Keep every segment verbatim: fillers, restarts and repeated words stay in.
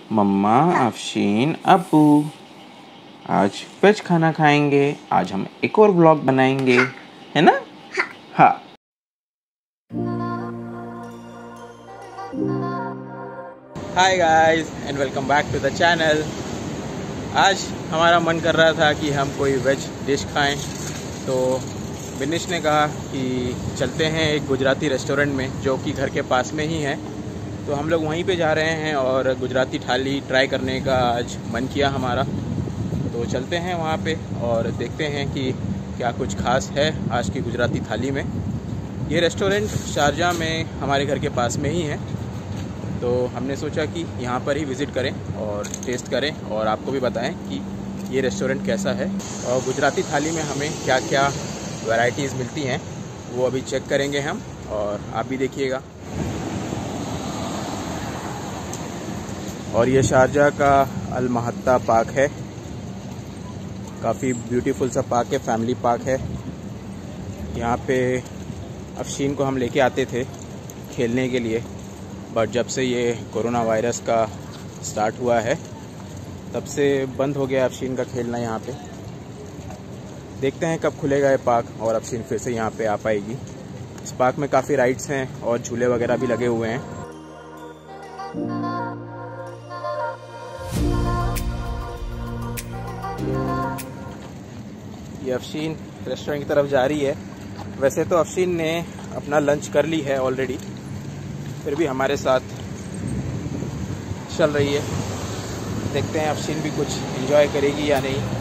मम्मा, अफशीन, अब्बू आज वेज खाना खाएंगे। आज हम एक और व्लॉग बनाएंगे, है ना? हाँ। Hi guys and welcome back to the channel. आज हमारा मन कर रहा था कि हम कोई वेज डिश खाएं, तो बिनिश ने कहा कि चलते हैं एक गुजराती रेस्टोरेंट में जो कि घर के पास में ही है। तो हम लोग वहीं पे जा रहे हैं और गुजराती थाली ट्राई करने का आज मन किया हमारा। तो चलते हैं वहाँ पे और देखते हैं कि क्या कुछ खास है आज की गुजराती थाली में। ये रेस्टोरेंट शारजाह में हमारे घर के पास में ही है, तो हमने सोचा कि यहाँ पर ही विज़िट करें और टेस्ट करें और आपको भी बताएं कि ये रेस्टोरेंट कैसा है और गुजराती थाली में हमें क्या क्या वैरायटीज़ मिलती हैं वो अभी चेक करेंगे हम, और आप भी देखिएगा। और ये शारजाह का अल महत्ता पार्क है, काफ़ी ब्यूटीफुल सा पार्क है, फैमिली पार्क है। यहाँ पे अफशीन को हम लेके आते थे खेलने के लिए, बट जब से ये कोरोना वायरस का स्टार्ट हुआ है तब से बंद हो गया अफशीन का खेलना यहाँ पे। देखते हैं कब खुलेगा ये पार्क और अफशीन फिर से यहाँ पे आ पाएगी। इस पार्क में काफ़ी राइड्स हैं और झूले वगैरह भी लगे हुए हैं। ये अफशीन रेस्टोरेंट की तरफ जा रही है। वैसे तो अफशीन ने अपना लंच कर ली है ऑलरेडी, फिर भी हमारे साथ चल रही है। देखते हैं अफशीन भी कुछ एंजॉय करेगी या नहीं।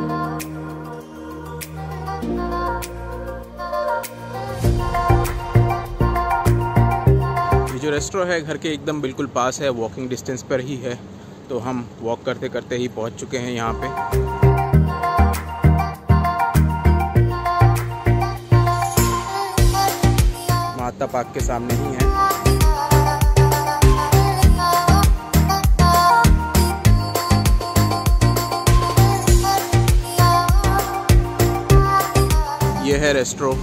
ये जो रेस्टोरेंट है घर के एकदम बिल्कुल पास है, वॉकिंग डिस्टेंस पर ही है, तो हम वॉक करते करते ही पहुंच चुके हैं यहाँ पे। महत्ता पार्क के सामने ही है। ये है रेस्टोरेंट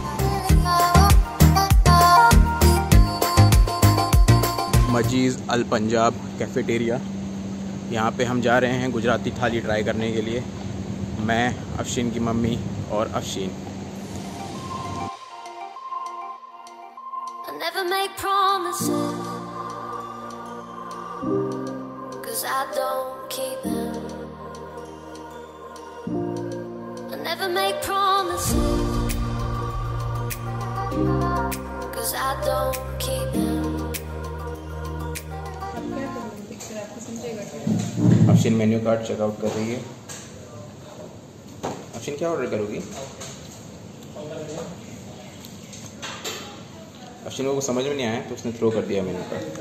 मजीज़ अल पंजाब कैफेटेरिया। यहाँ पे हम जा रहे हैं गुजराती थाली ट्राई करने के लिए, मैं, अफशीन की मम्मी और Afsheen. Never make promises, 'cause I don't keep them. I never make promises, 'cause I don't keep them. Afsheen menu card check out कर रही है। अफशीन क्या ऑर्डर करोगी? अफशीन को समझ में नहीं आया तो उसने थ्रो कर दिया मेन्यू कार्ड।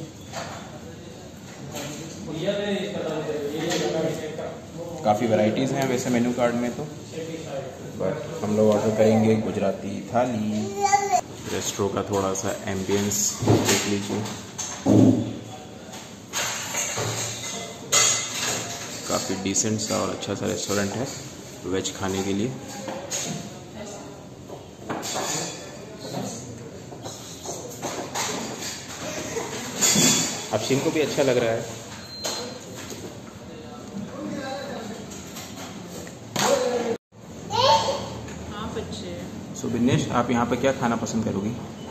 काफ़ी वैरायटीज़ हैं वैसे मेन्यू कार्ड में तो, बट हम लोग ऑर्डर करेंगे गुजराती थाली। रेस्टोरेंट का थोड़ा सा एम्बियंस देख लीजिए, काफ़ी डिसेंट सा और अच्छा सा रेस्टोरेंट है वेज खाने के लिए। अफशीन को भी अच्छा लग रहा है। हाँ बच्चे। सो बिनेश, आप यहाँ पे क्या खाना पसंद करोगी?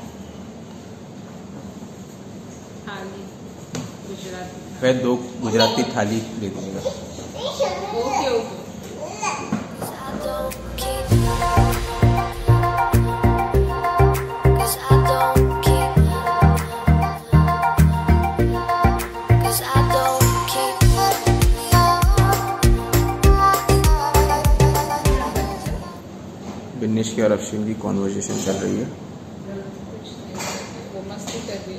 थाली गुजराती। वह दो गुजराती थाली दे दीजिएगा। Okay okay. बिनेश की और अफशीन की कॉन्वर्जेशन चल रही है। वो मस्ती कर रही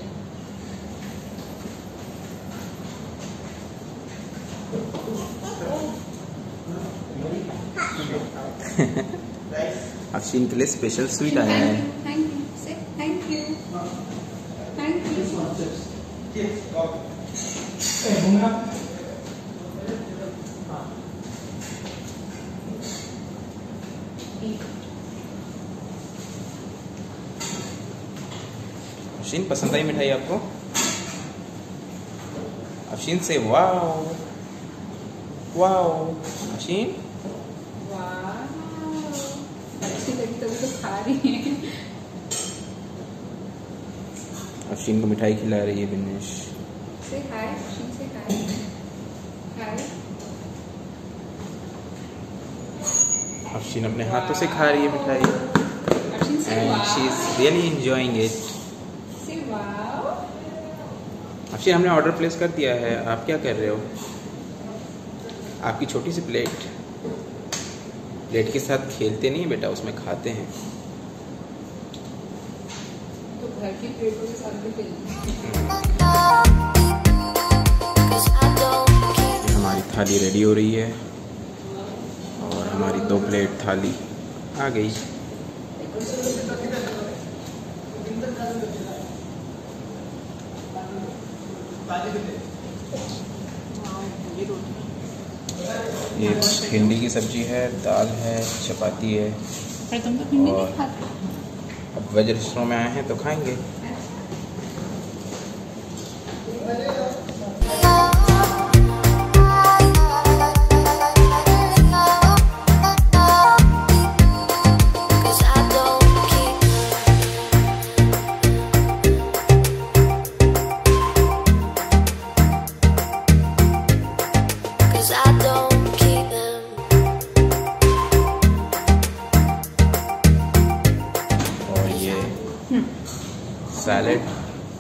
है। अफशीन के लिए स्पेशल स्वीट आया है। Thank you say thank you thank you. Afsheen, पसंद आई मिठाई आपको? अफशीन से वाओ वाओ अफशीन वाह, अच्छी लगी तभी तो खा रही है। अफशीन को मिठाई खिला रही है बिनिश। से हाय, अफशीन से हाय। हाय। अफशीन अपने हाथों से खा रही है मिठाई अफशीन से एंड वाह। She is really enjoying it. Say वाह। अफशीन हमने ऑर्डर प्लेस कर दिया है, आप क्या कर रहे हो? आपकी छोटी सी प्लेट प्लेट के साथ खेलते नहीं बेटा, उसमें खाते हैं। तो घर की प्लेटों के साथ भी खेलती है। Cause I don't keep ये हमारी थाली रेडी हो रही है और हमारी दो प्लेट थाली आ गई। ये भिंडी की सब्जी है, दाल है, चपाती है। पर तुम तो भिंडी और- नहीं खाते। अब वेज रेस्टोरेंट में आए हैं तो खाएंगे। Cause I don't keep Cause I don't keep them. और ये सैलेड,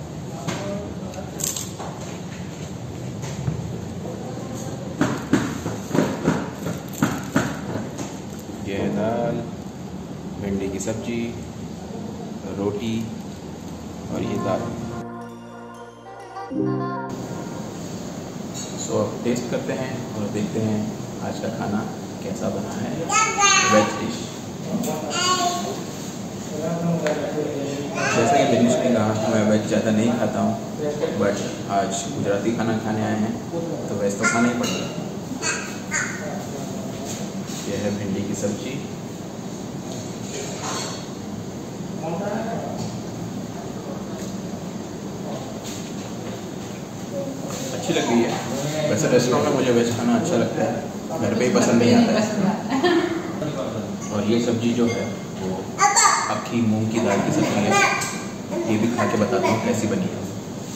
ये है दाल, भिंडी की सब्जी, रोटी और ये दाल। सो अब टेस्ट करते हैं और देखते हैं आज का खाना कैसा बना है। वेज डिश, जैसा कि बिनिश ने कहा मैं वेज ज़्यादा नहीं खाता हूँ, बट आज गुजराती खाना खाने आए हैं तो वेज तो खाना ही पड़ेगा। यह है भिंडी की सब्जी, अच्छी लग रही है। वैसे रेस्टोरेंट में मुझे वेज खाना अच्छा लगता है, घर पे ही पसंद नहीं आता है। और ये सब्जी जो है वो अक्खी मूंग की दाल की सब्जी है, ये भी खा के बताता हूँ कैसी बनी है।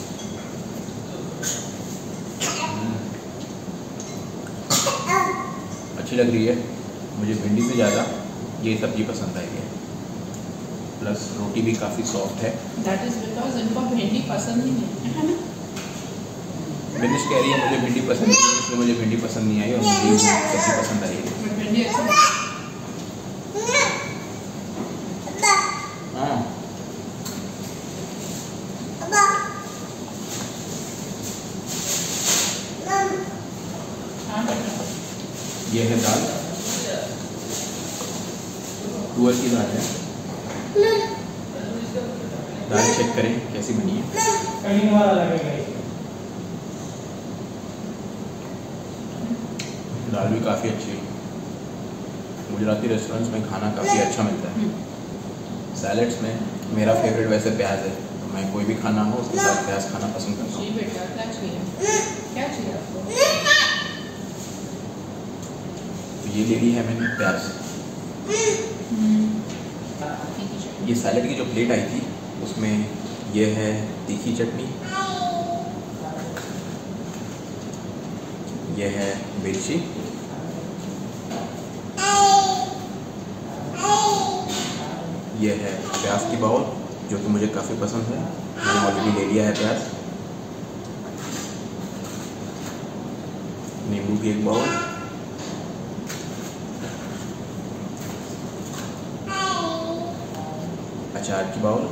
अच्छी लग रही है, मुझे भिंडी से ज़्यादा ये सब्जी पसंद आई है। प्लस रोटी भी काफ़ी सॉफ्ट है। That is because इनको भिंडी पसंद ही नहीं है ना। बिनिश कह रही है मुझे भिंडी पसंद नहीं है, इसलिए मुझे भिंडी पसंद नहीं आई और मुझे ये सब्जी पसंद आई है। But भिंडी अच्छी लगती है। हाँ, हाँ बेटा। ये है दाल, तुअर की दाल है। दाल चेक करें कैसी बनी है। दाल भी काफ़ी अच्छी है। गुजराती रेस्टोरेंट्स में खाना काफ़ी अच्छा मिलता है। सैलेड्स में मेरा फेवरेट वैसे प्याज है, तो मैं कोई भी खाना हो उसके साथ प्याज खाना पसंद करता जी हूँ। बेटा, क्या चाहिए? क्या चाहिए आपको? तो ये ले ली है मैंने प्याज। ये सैलेड की जो प्लेट आई थी उसमें ये है तीखी चटनी, ये है मिर्ची, ये है प्याज की बाउल जो कि मुझे काफ़ी पसंद है, मैंने ऑलरेडी ले लिया है प्याज। नींबू की एक बाउल, अचार की बाउल,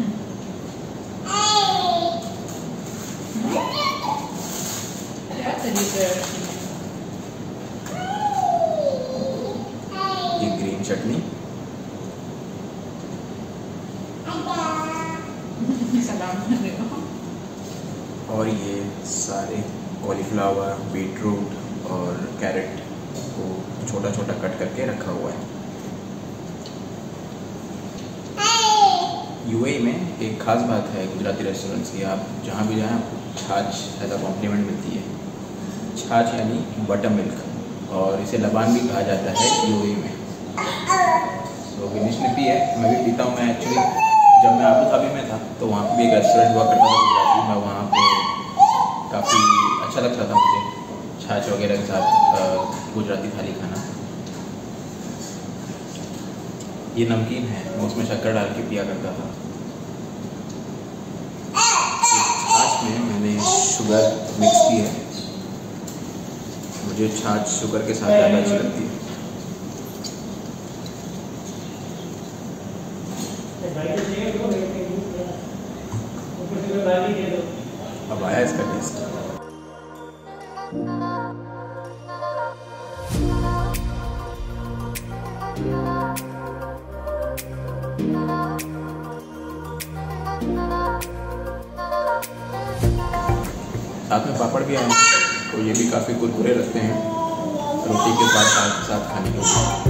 क्या तरीका है? ये ग्रीन चटनी, सलाम कर रहे हो। और ये सारे कॉलीफ्लावर, बीटरूट और कैरेट को छोटा छोटा कट करके रखा हुआ है। यूएई में एक ख़ास बात है गुजराती रेस्टोरेंट्स की, आप जहाँ भी जाएं आपको छाछ एज अ कॉम्प्लीमेंट मिलती है। छाछ यानी बटर मिल्क, और इसे लबान भी कहा जाता है यूएई में। तो विनिश ने पी है, मैं भी पीता हूँ। मैं एक्चुअली जब मैं आबू धाबी में था तो वहाँ पे भी एक रेस्टोरेंट हुआ करता था गुजराती, मैं वहाँ पे काफ़ी अच्छा लगता था मुझे छाछ वगैरह के साथ गुजराती थाली खाना। ये नमकीन है, मैं उसमें शक्कर डाल के पिया करता था। छाछ में मैंने शुगर मिक्स की है, मुझे छाछ शुगर के साथ ज़्यादा अच्छी लगती है। अब आया इसका टेस्ट। साथ में पापड़ भी आए हैं, तो ये भी काफ़ी कुरकुरे लगते हैं रोटी के साथ साथ साथ खाने के लिए।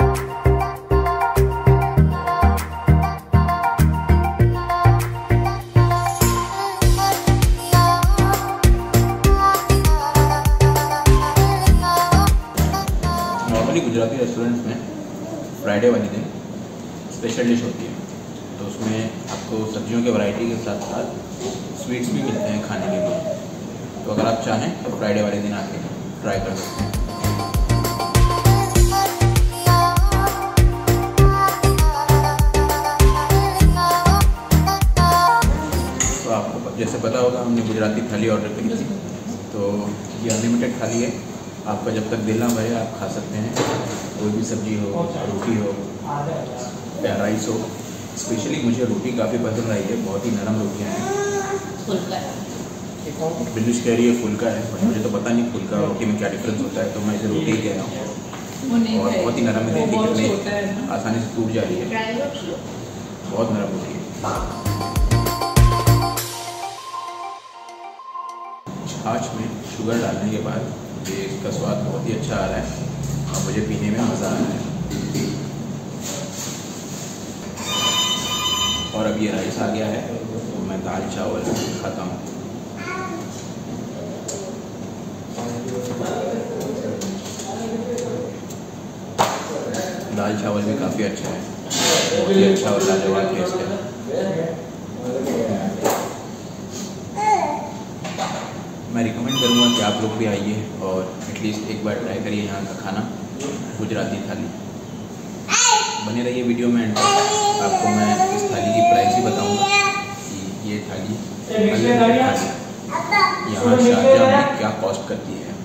नॉर्मली गुजराती रेस्टोरेंट्स में फ्राइडे वाले दिन स्पेशल डिश होती है, तो उसमें आपको सब्जियों के वैरायटी के साथ साथ स्वीट्स भी मिलते हैं खाने के लिए। तो अगर आप चाहें तो फ्राइडे वाले दिन आके ट्राई कर सकते हैं। तो आपको जैसे पता होगा हमने गुजराती थाली ऑर्डर करी थी, तो ये अनलिमिटेड थाली है। आपका जब तक दिल ना भरे आप खा सकते हैं, कोई भी सब्जी हो, रोटी हो या राइस हो। स्पेशली मुझे रोटी काफ़ी पसंद आई है, बहुत ही नरम रोटियाँ हैं। बिल्कुल कह रही है फुल्का है, बट मुझे तो पता नहीं फुल्का और रोटी में क्या डिफरेंस होता है, तो मैं इसे रोटी कह रहा हूँ। और बहुत ही नरम है, देखिए कितने आसानी से टूट जा रही है, बहुत नरम रोटी है। छाछ में शुगर डालने के बाद ये इसका स्वाद बहुत ही अच्छा आ रहा है और मुझे पीने में मज़ा आ रहा है। और अब ये राइस आ गया है, तो मैं दाल चावल खाता हूँ। दाल चावल भी काफ़ी अच्छा है, बहुत ही अच्छा और लाजवाब टेस्ट है। मैं रिकमेंड करूँगा कि आप लोग भी आइए और एटलीस्ट एक बार ट्राई करिए यहाँ का खाना, गुजराती थाली। बने रहिए वीडियो में एंड तक। आपको मैं इस थाली की प्राइस भी बताऊँगा कि ये थाली यहाँ शारजाह में क्या कॉस्ट करती है।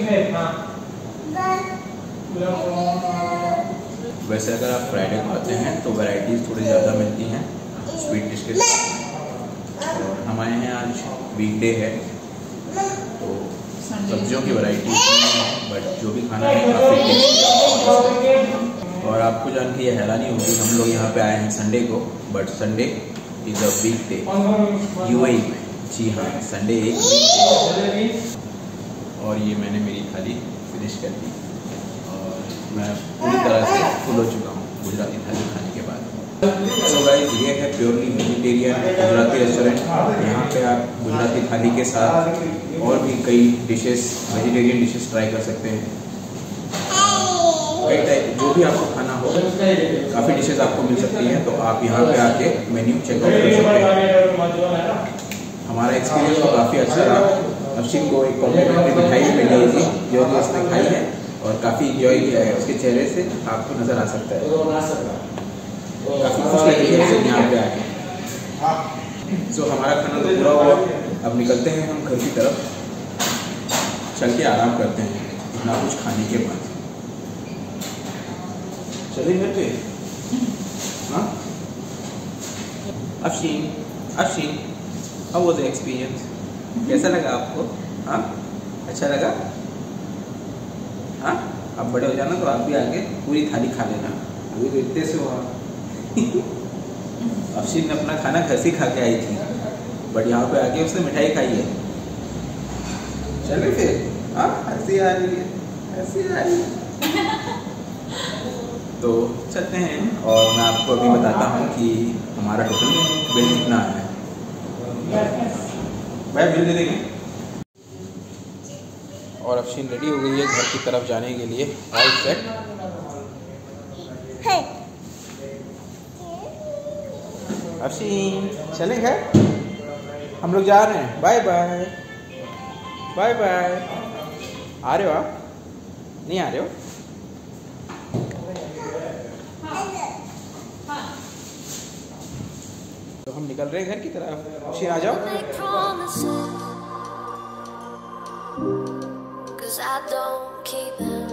वैसे अगर आप फ्राइडे को आते हैं तो वैरायटीज़ थोड़ी ज़्यादा मिलती हैं स्वीट डिश के साथ। और हमारे यहाँ आज वीकडे है, तो सब्जियों की वैरायटी है, बट जो भी खाना है काफ़ी टेस्टी है। और आपको जान के ये हैरानी होगी, हम लोग यहाँ पे आए हैं संडे को, but Sunday is a weekday UAE में। जी हाँ, संडे एक वीकडे। और ये मैंने मेरी थाली फिनिश कर दी और मैं पूरी तरह से फुल हो चुका हूँ गुजराती थाली खाने के बाद। तो गाइस ये है प्योरली वेजिटेरियन गुजराती रेस्टोरेंट। यहाँ पे आप गुजराती थाली के साथ और भी कई डिशेस, वेजिटेरियन डिशेस ट्राई कर सकते हैं। कई टाइप जो भी आपको खाना हो, काफ़ी डिशेस आपको मिल सकती हैं, तो आप यहाँ पे आके मेन्यू चेकआउट कर सकते हैं। हमारा एक्सपीरियंस तो काफ़ी अच्छा रहा। अफशीन को एक कॉम्प्लीमेंट्री मिठाई भी मिली थी जो कि उसने खाई है और काफ़ी इंजॉय किया है। उसके चेहरे से आपको नज़र आ सकता है, काफ़ी खुश लगी है सब यहाँ पे आके। सो हमारा खाना तो पूरा हुआ, अब निकलते हैं हम घर की तरफ, चल के आराम करते हैं इतना कुछ खाने के बाद। चलिए घर पे। हाँ Afsheen, Afsheen how was the experience? कैसा लगा आपको? हाँ अच्छा लगा? हाँ अब बड़े हो जाना तो आप भी आगे पूरी थाली खा लेना, अभी तो इतने से हुआ। अफशीन ने अपना खाना घर से खा के आई थी, बट यहाँ पे आके उसने मिठाई खाई है। चले फिर। हाँ हंसी आ रही है, हंसी आ रही है। तो चलते हैं और मैं आपको अभी बताता हूँ कि हमारा टोटल बिल कितना है। भाई बिल दे देंगे। और अफशीन रेडी हो गई है घर की तरफ जाने के लिए। All set. अफशीन चलें घर, हम लोग जा रहे हैं। Bye bye bye bye. आ रहे हो आप? नहीं आ रहे हो? तो हम निकल रहे हैं घर की तरफ। अफशीन आ जाओ। Make promises, 'cause I don't keep them.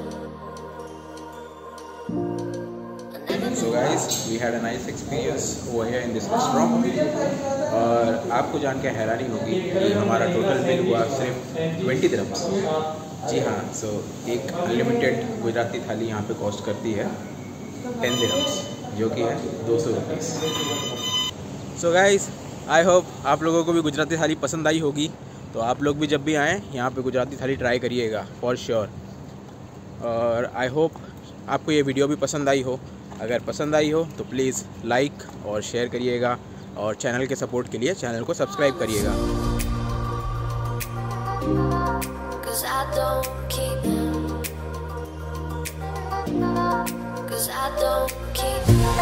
So guys, we had a nice experience over here in this restaurant. और आपको जान के हैरानी होगी कि हमारा टोटल बिल हुआ सिर्फ ट्वेंटी दिरहम्स। जी हाँ, सो so, एक अनलिमिटेड गुजराती थाली यहाँ पे कॉस्ट करती है टेन दिरहम्स, जो कि है दो सौ rupees. So guys, I hope आप लोगों को भी गुजराती थाली पसंद आई होगी। तो आप लोग भी जब भी आएँ यहाँ पे गुजराती थाली ट्राई करिएगा फॉर श्योर। और आई होप आपको ये वीडियो भी पसंद आई हो। अगर पसंद आई हो तो प्लीज़ लाइक और शेयर करिएगा, और चैनल के सपोर्ट के लिए चैनल को सब्सक्राइब करिएगा। Cause I don't keep them. Cause I don't keep them.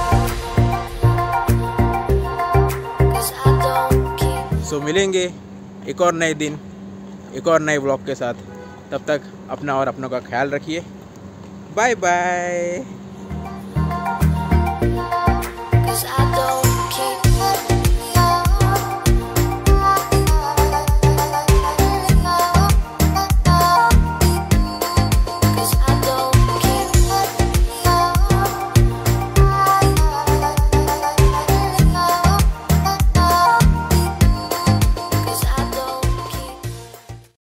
Cause I don't keep them. सो मिलेंगे एक और नए दिन, एक और नए व्लॉग के साथ। तब तक अपना और अपनों का ख्याल रखिए। Bye bye. Cause I don't